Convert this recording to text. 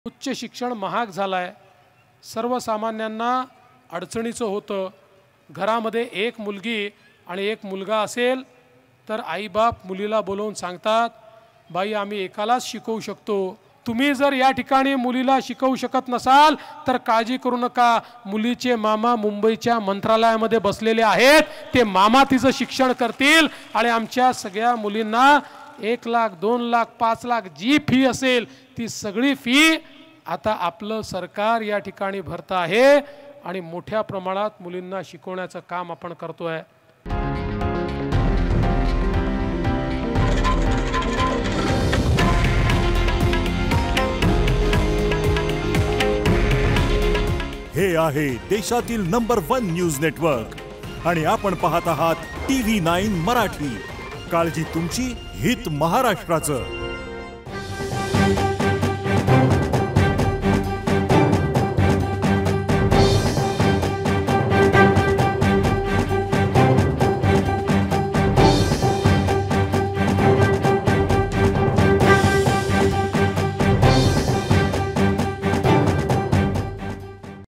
उच्च शिक्षण महाग झालाय, सर्वसामान्यांना अडचणीचं होतं। घरामध्ये एक मुलगी आणि एक मुलगा असेल तर आईबाप मुलीला बोलवून सांगतात, बाई आम्ही एकालाच शिकवू शकतो, तुम्ही जर या ठिकाणी मुलीला शिकवू शकत नसाल तर काळजी करू नका, मुलीचे मामा मुंबईच्या मंत्रालयामध्ये बसलेले आहेत, ते मामा तिचं शिक्षण करतील आणि आमच्या सगळ्या मुलींना 1 लाख 2 लाख 5 लाख जी फी असेल ती सगळी फी आता आपलं सरकार या ठिकाणी भरतं आहे आणि मोठ्या प्रमाणात मुलींना शिकवण्याचं काम आपण करतोय। हे आहे देशातील नंबर 1 न्यूज नेटवर्क आणि आपण पाहत आहात TV9 मराठी। काळजी तुमची, हित महाराष्ट्राचं।